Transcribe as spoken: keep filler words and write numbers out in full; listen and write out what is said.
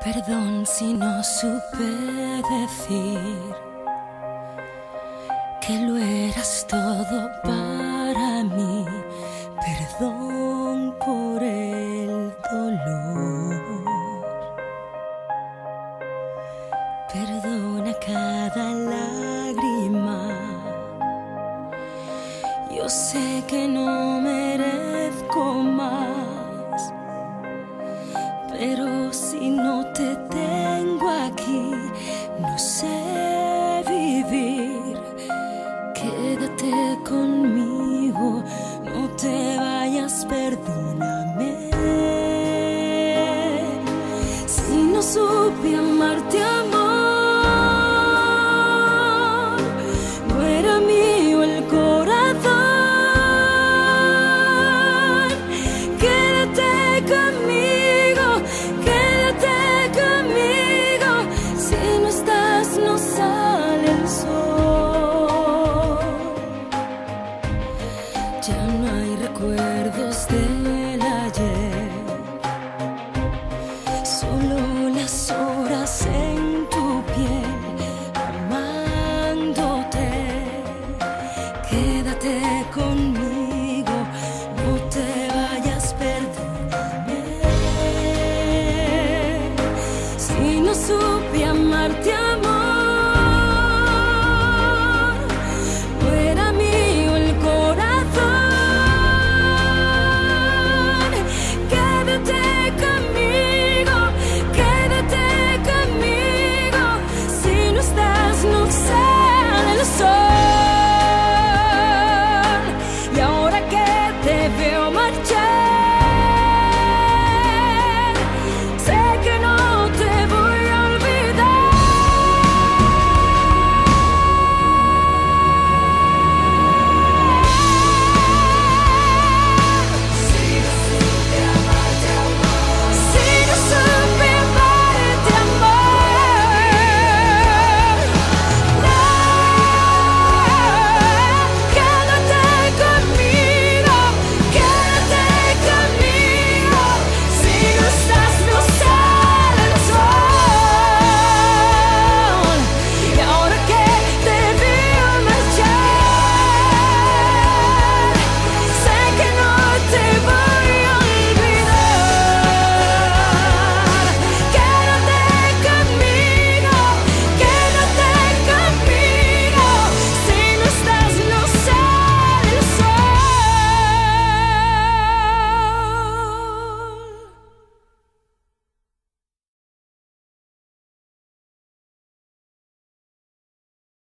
Perdón si no supe decir que lo eras todo para mí. Perdón por el dolor. Perdona cada lágrima. Yo sé que no merezco más, pero si no te tengo aquí, no sé vivir. Quédate conmigo, no te vayas, perdóname. Si no supe amarte, amor, no era mío el corazón. Quédate conmigo, quédate conmigo. Si no estás, no sale el sol. Ya no hay recuerdos de